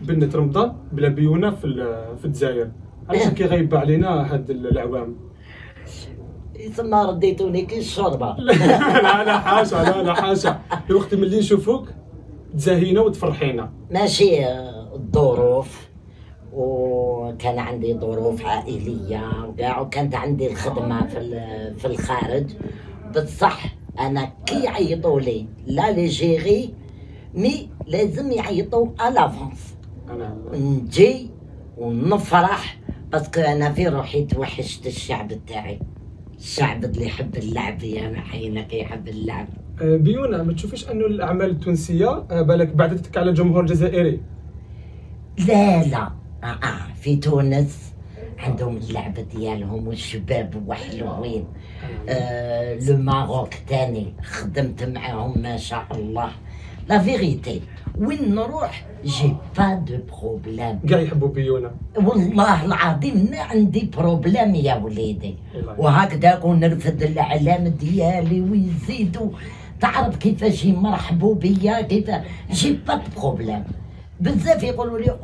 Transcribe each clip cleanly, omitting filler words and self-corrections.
بنت رمضان بلا بيونه في الجزائر، علاش كيغيب علينا هاد العوام؟ يسمى رديتوني كي الشوربه. لا حاشا، لا حاشا، الوقت ملي نشوفوك تزاهينا وتفرحينا. ماشي الظروف، وكان عندي ظروف عائليه وكاع، وكانت عندي الخدمه في الخارج. بصح انا كي يعيطوا لي لا ليجيري مي لازم يعيطوا الافونس نجي ونفرح، باسكو انا في روحي توحشت الشعب تاعي، الشعب اللي يحب اللعب يا محينك يحب اللعب. بيونا، ما تشوفيش انه الاعمال التونسيه بالك بعدتك على الجمهور الجزائري؟ لا في تونس عندهم اللعبة ديالهم والشباب وحلوين. لو ماروك تاني خدمت معاهم ما شاء الله. لا فيغيتي وين نروح جي با دو بروبليم، كاع يحبوا بيونا. والله العظيم ما عندي بروبليم يا وليدي. وهكذاك ونرفد الاعلام ديالي ويزيدوا، تعرف كيفاش يمرحبوا بيا، كيف جي با دو بروبليم. بزاف يقولوا لي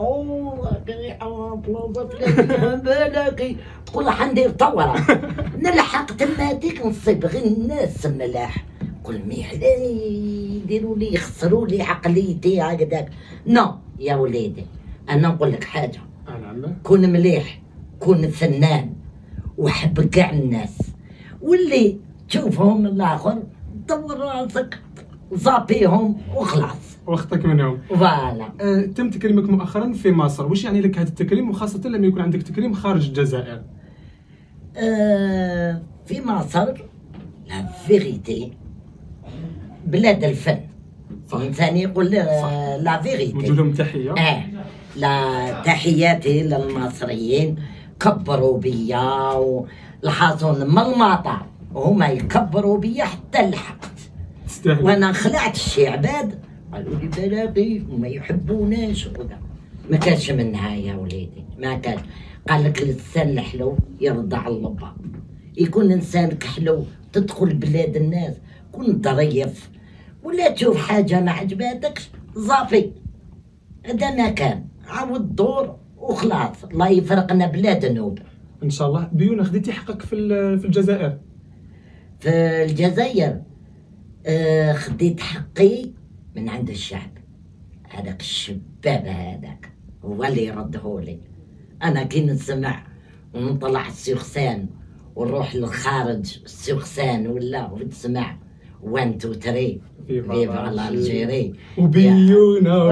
بالك تقول راح ندير ثوره نلحق تماتيك نصيب غير الناس ملاح، قول مي يديروا لي يخسروا لي عقليتي هكذاك. نو يا وليدي، انا نقول لك حاجه، كون مليح، كون فنان وحب كاع الناس، واللي تشوفهم الاخر دور راسك زابيهم وخلاص واخطك منهم. فوالا. تم تكريمك مؤخرا في مصر، واش يعني لك هذا التكريم، وخاصة لما يكون عندك تكريم خارج الجزائر؟ في مصر لا فيغيتي بلاد الفن، الانسان يقول لا فيغيتي. نقول لهم تحية. لا تحياتي للمصريين، كبروا بيا والحاصون من المطار وهما يكبروا بيا حتى لحقت. تستاهل. وانا خلعت الشعباد قالوا لي بلاقي وما يحبوناش وكذا، ما كانش منها يا وليدي، ما كان. قال لك الانسان الحلو يرضى على الله، يكون انسانك حلو تدخل بلاد الناس، كون ظريف ولا تشوف حاجه ما عجباتكش صافي، هذا ما كان، عاود دور وخلاص. الله يفرقنا بلا ذنوب ان شاء الله. بيونا، خديتي حقك في الجزائر؟ في الجزائر خديت حقي من عند الشعب، هذاك الشباب هذاك هو اللي يردهولي. انا كي نسمع ونطلع السيخسان ونروح للخارج السيخسان ولا ونسمع 1 2 3 فيفا الجيري وبيونا.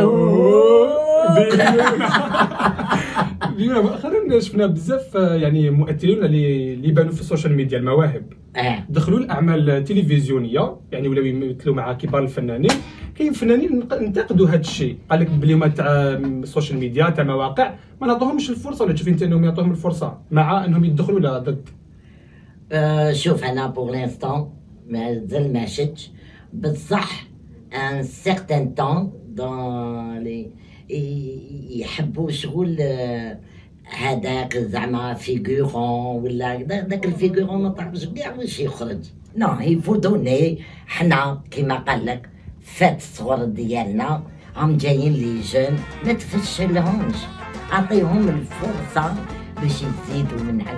بيونا مؤخرا شفنا بزاف يعني مؤثرين اللي يبانوا في السوشيال ميديا، المواهب دخلوا الاعمال التلفزيونيه، يعني ولاو يمثلوا مع كبار الفنانين. كاين فنانين انتقدوا هذا الشيء، قال لك بلي هما تاع السوشيال ميديا تاع مواقع ما نعطوهمش الفرصه، ولا تشوفي انت انهم يعطوهم الفرصه مع انهم يدخلوا لا ضد؟ شوف انا بوغ لانستون مازال ما شفتش، بصح ان سيغتان طون دون لي يحبوا شغل هذاك زعما فيغورون ولا داك الفيغورون ما تعرفش كاع واش يخرج. نو يفو دوني، حنا كيما قال لك فات الصغر ديالنا هم جايين لي جون، ما تفشلهمش، اعطيهم الفرصه باش يزيدوا من عند